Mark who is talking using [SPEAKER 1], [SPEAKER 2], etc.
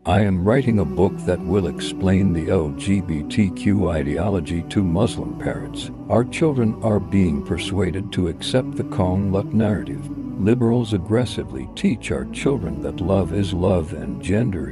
[SPEAKER 1] I am writing a book that will explain the LGBTQ ideology to Muslim parents. Our children are being persuaded to accept the Kong-Luck narrative. Liberals aggressively teach our children that love is love and gender